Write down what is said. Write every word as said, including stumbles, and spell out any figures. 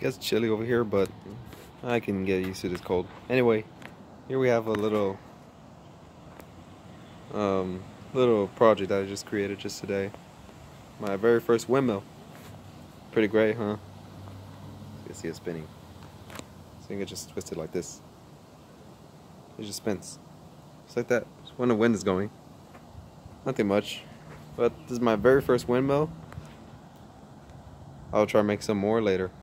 gets chilly over here, but I can get used to this cold. Anyway, here we have a little um, little project that I just created just today. My very first windmill. Pretty great, huh? You can see it spinning. So you can just twist it like this. It just spins. Just like that. Just when the wind is going. Nothing much. But this is my very first windmill. I'll try to make some more later.